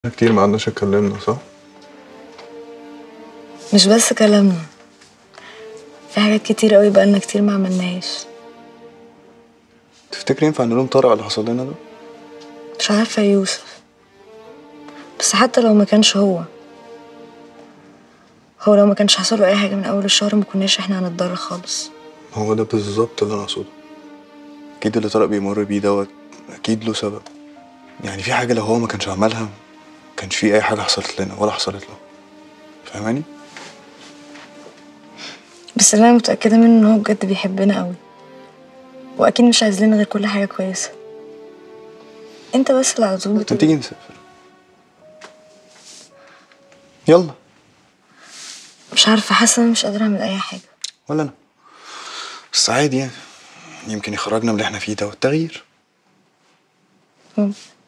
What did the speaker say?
كتير ما قعدناش اتكلمنا، صح؟ مش بس كلامنا، في حاجات كتير قوي بقالنا كتير ما عملناهاش. تفتكري ينفع نلوم طارق على اللي حصل لنا ده؟ مش عارفة يا يوسف، بس حتى لو ما كانش هو لو ما كانش حصل له اي حاجة من اول الشهر ما كناش احنا هنتضرر خالص. هو ده بالظبط اللي انا اقصده. اكيد اللي طارق بيمر بيه دوت اكيد له سبب. يعني في حاجه لو هو ما كانش عملها ما كانش في اي حاجه حصلت لنا ولا حصلت له. فاهماني؟ بس اللي انا متأكدة منه ان هو بجد بيحبنا قوي، واكيد مش عايز لنا غير كل حاجة كويسة. انت بس اللي على طول ما بتقول تيجي نسافر. يلا. مش عارفة، حاسة انا مش قادرة اعمل اي حاجة. ولا انا. بس عادي يعني، يمكن يخرجنا من اللي احنا فيه ده والتغيير.